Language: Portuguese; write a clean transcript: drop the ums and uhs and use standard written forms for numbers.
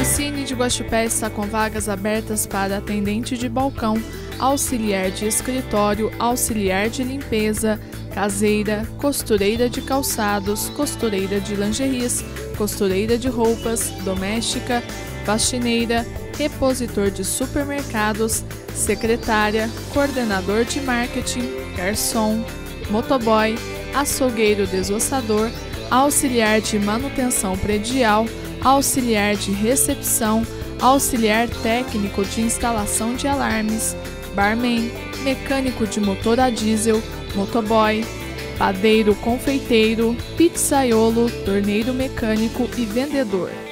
Cine de Guaxupé está com vagas abertas para atendente de balcão, auxiliar de escritório, auxiliar de limpeza, caseira, costureira de calçados, costureira de lingeries, costureira de roupas, doméstica, faxineira, repositor de supermercados, secretária, coordenador de marketing, garçom, motoboy, açougueiro desossador, auxiliar de manutenção predial, auxiliar de recepção, auxiliar técnico de instalação de alarmes, barman, mecânico de motor a diesel, motoboy, padeiro confeiteiro, pizzaiolo, torneiro mecânico e vendedor.